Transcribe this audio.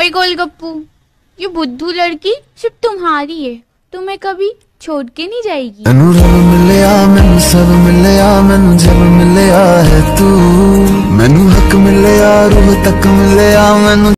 और गोलगप्पू, ये बुद्धू लड़की सिर्फ तुम्हारी है, तुम्हें कभी छोड़ के नहीं जाएगी। मैनू रब मिलया, मैनू सब मिलया, मैनू जब मिलया है तू, मैनू हक मिलया, रूह तक मिलया, मैनू